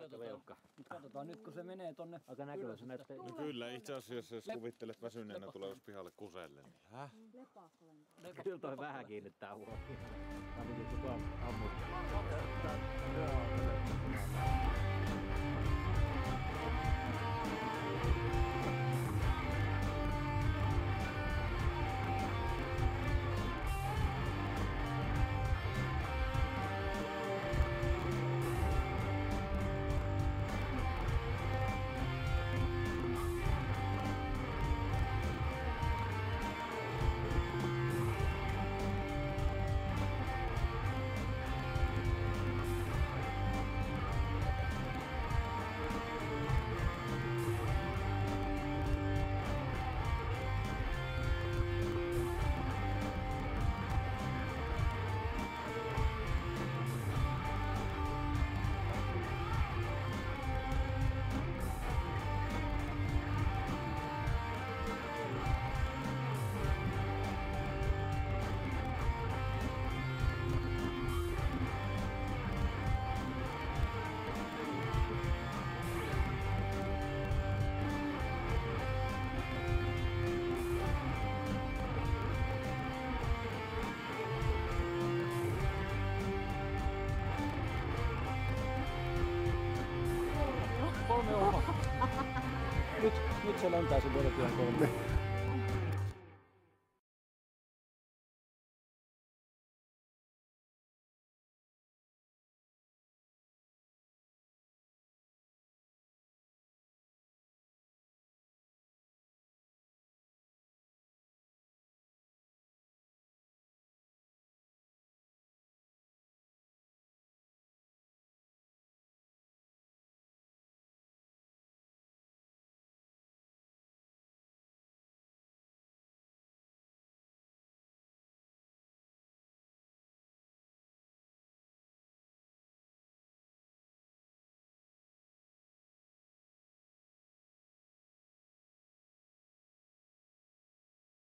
katsotaan nyt kun se menee tonne. Aika näkyvä se näyttää. No kyllä, itse asiassa jos kuvittelet väsyneenä tulevassa pihalle kuselle, niin häh? Kyllä toi vähän kiinnittää huomioon. Ainakin kun tuo ammut. Nyt se lentää sen vedetyön kolme.